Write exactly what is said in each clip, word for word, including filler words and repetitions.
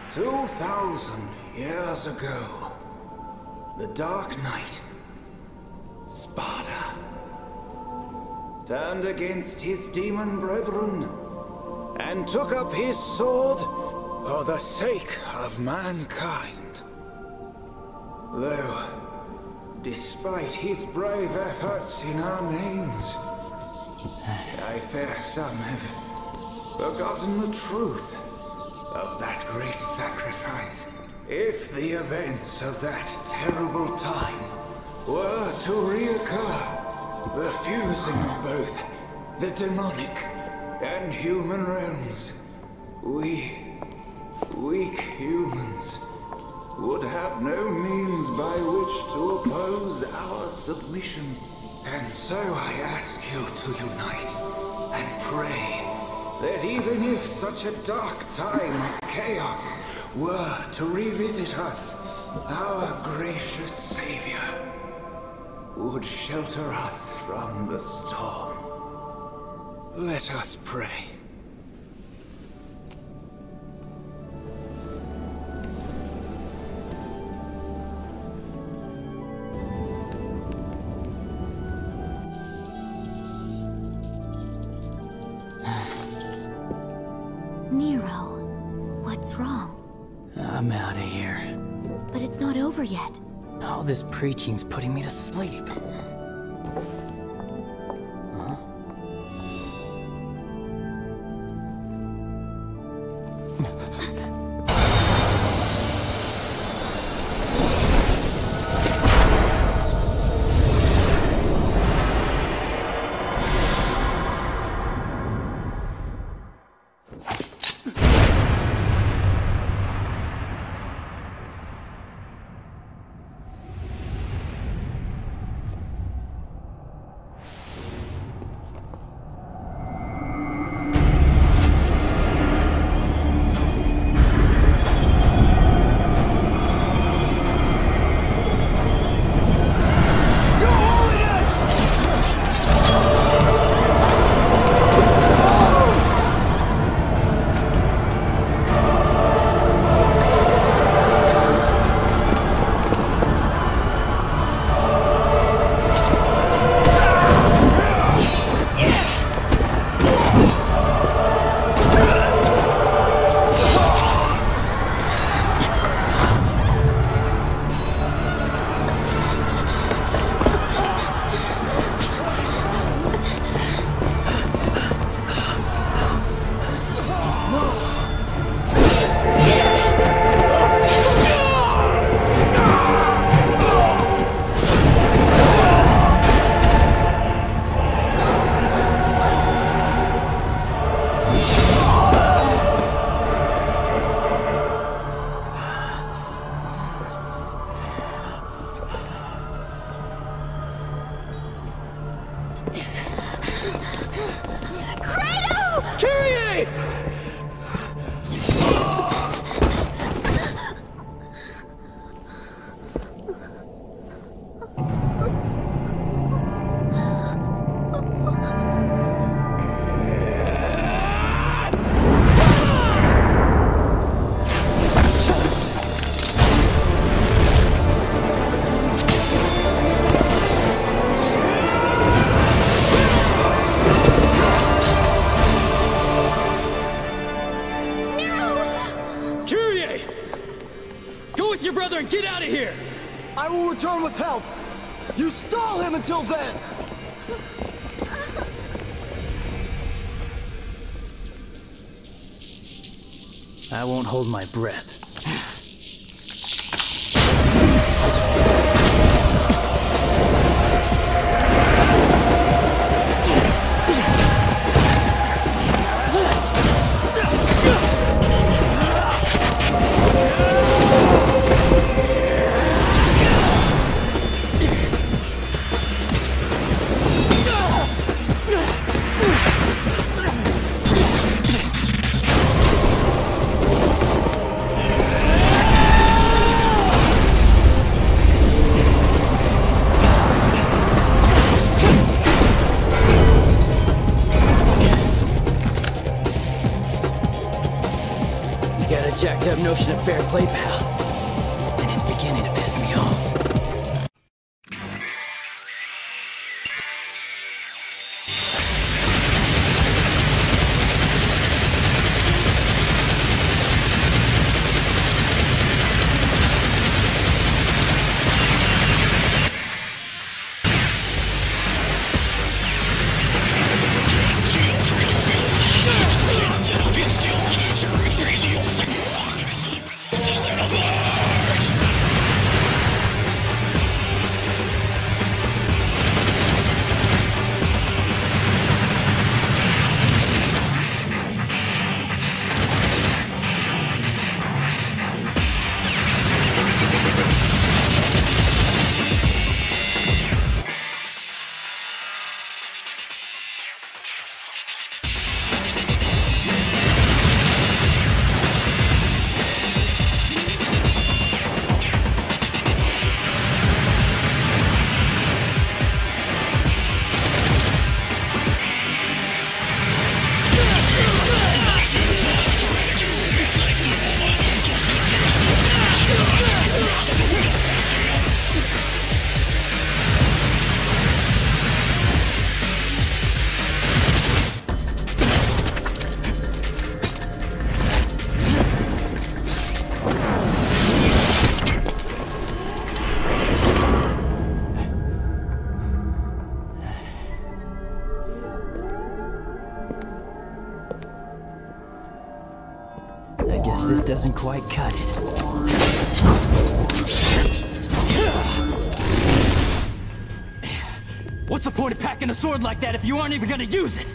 Two thousand years ago, the Dark Knight, Sparda, turned against his demon brethren and took up his sword for the sake of mankind. Though, despite his brave efforts in our names, I fear some have forgotten the truth of that great sacrifice. If the events of that terrible time were to reoccur, the fusing of both the demonic and human realms, we, weak humans, would have no means by which to oppose our submission. And so I ask you to unite and pray that even if such a dark time of chaos were to revisit us, our gracious Savior would shelter us from the storm. Let us pray. Nero, what's wrong? I'm out of here. But it's not over yet. All this preaching's putting me to sleep. Huh? Until then! I won't hold my breath. Yeah! got a jacked up notion of fair play, pal. And it's beginning to piss me off. I guess this doesn't quite cut it. What's the point of packing a sword like that if you aren't even gonna use it?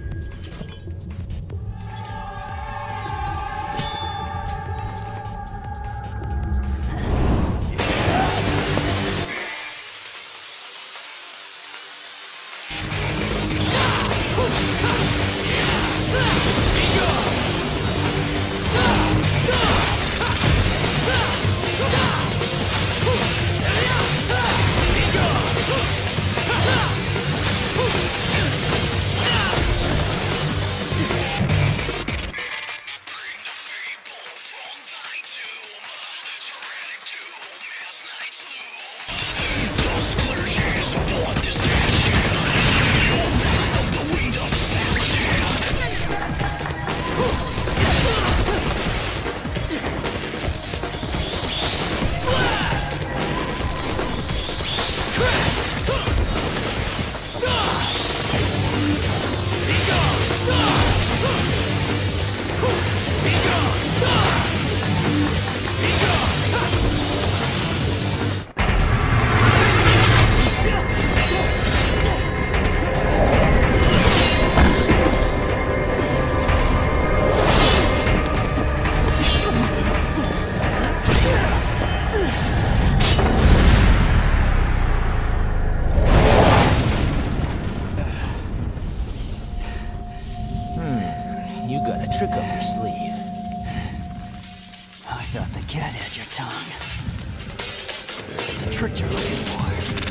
Trick up your sleeve. I thought the cat had your tongue. It's a trick you're looking for.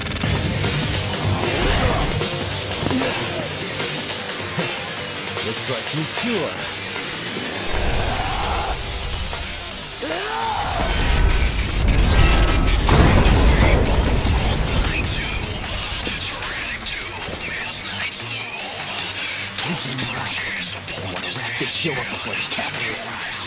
Looks like you two are. You did me right. I want to wrap this show up before the capital arrives.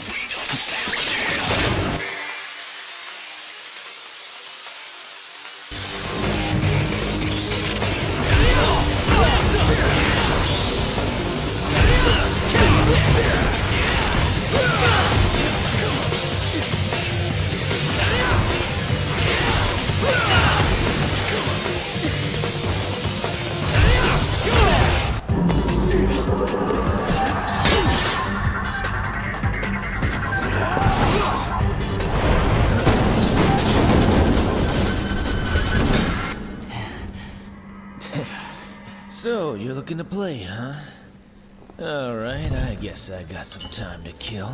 So, you're looking to play, huh? Alright, I guess I got some time to kill.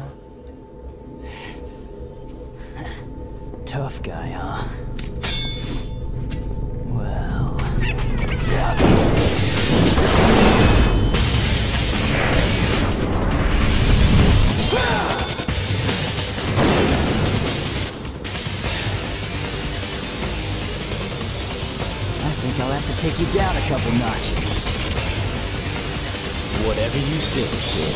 Tough guy, huh? Well... yeah. take you down a couple notches. Whatever you say, kid.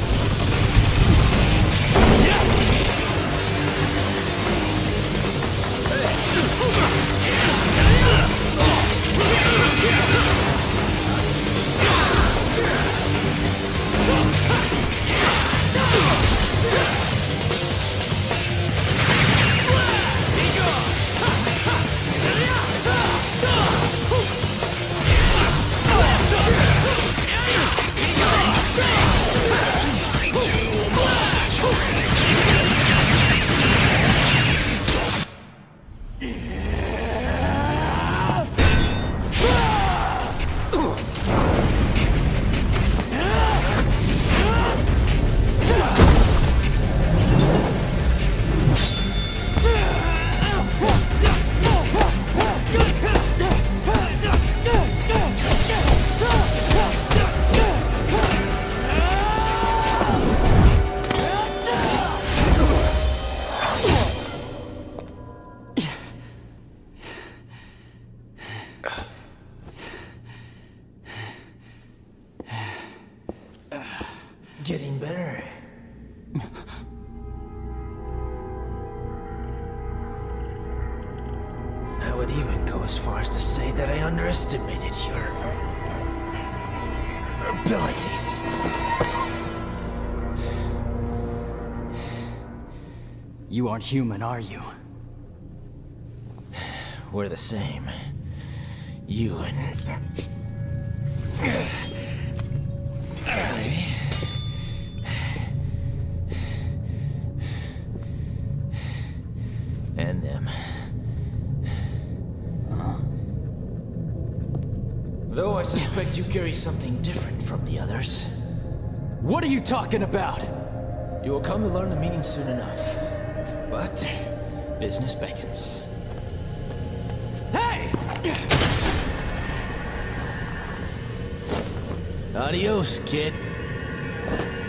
Getting better. I would even go as far as to say that I underestimated your abilities. You aren't human, are you? We're the same. You and... I... and them. Huh? Though I suspect you carry something different from the others. What are you talking about? You will come to learn the meaning soon enough. But business beckons. Hey! Adios, kid.